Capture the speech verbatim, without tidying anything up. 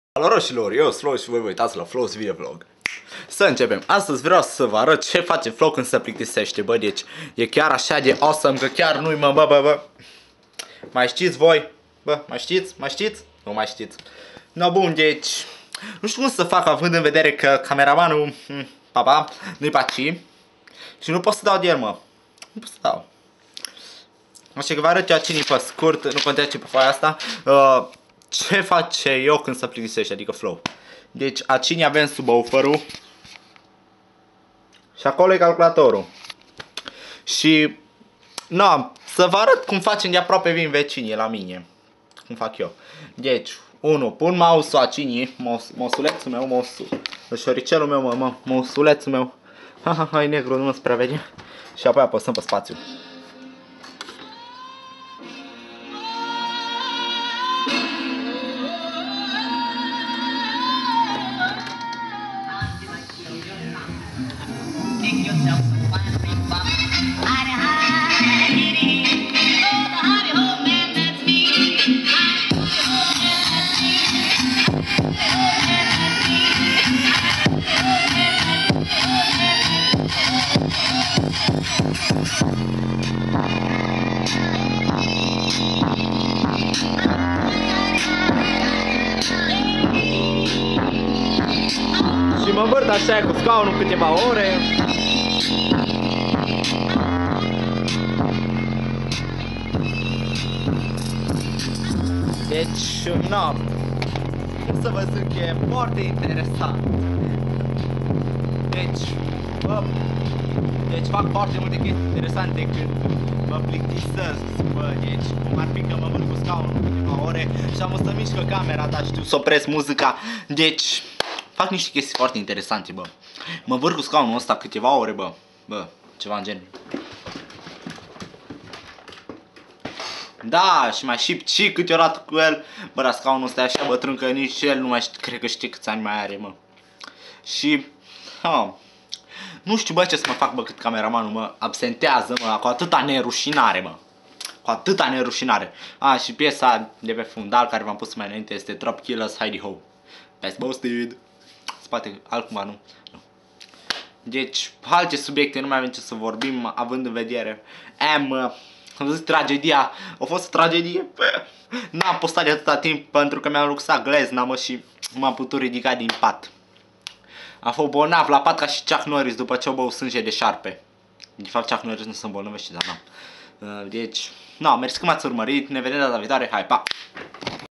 Roșilor, eu Flow și voi vă uitați la Flow's Video Vlog. Să începem. Astăzi vreau să vă arăt ce face Flow când se plictisește, bă, deci e chiar așa de awesome că chiar nu-i mă, bă, bă, bă. Mai știți voi? Bă, mai știți? Mai știți? Nu mai știți. No, bun, deci nu știu cum să fac având în vedere că cameramanul, papa, nu-i pe aici și nu pot să dau de el, mă. Nu pot să dau. Așa că vă arăt eu cine pe scurt, nu contează ce pe foaia asta. Uh, ce face eu când se plictisește, adică Flow. Deci aici avem subwooferul și acolo e calculatorul. Și na, să vă arăt cum facem de aproape vin vecinii la mine. Cum fac eu. Deci, unu, pun mouse-ul aici, mosulețul meu, mouse șoricelul meu, mă, mă, mosulețul meu. Ha, ha, ha, e negru, nu mă spre vede. Și apoi apăsăm pe spațiu. Și mă învârt așa cu scaunul câteva ore. Deci, na, cum să vă zic, e foarte interesant. Deci, bă, deci fac foarte multe chestii interesante când mă plictisesc, bă, deci cum ar fi că mă vând cu scaunul câteva ore și am o să mișcă camera, dar știu să opresc muzica, deci fac niște chestii foarte interesante, bă. Mă vârc cu scaunul ăsta câteva ore, bă, bă, ceva în genul. Da, și mai și și câteodată cu el, bă, dar scaunul ăsta e așa bătrân că nici el nu mai știu, cred că știe câți ani mai are, mă. Și, ha, nu știu, bă, ce să mă fac, bă, cât cameramanul mă absentează, mă, cu atâta nerușinare, mă. Cu atâta nerușinare. A, și piesa de pe fundal care v-am pus mai înainte este Drop Killers Heidi Ho. Best Boasted. Spate, altcumva, nu. nu. Deci, alte subiecte, nu mai avem ce să vorbim, având în vedere. Am, am zis, tragedia, a fost o tragedie. N-am postat de atâta timp pentru că mi-am luxat glezna, mă, și m-am putut ridica din pat. Am fost bolnav la pat ca și Chuck Norris după ce o băut sânge de șarpe. De fapt, Chuck Norris nu se îmbolnăvește, dar n-am. Deci, na, mersi că m-ați urmărit, ne vedem data viitoare, hai, pa!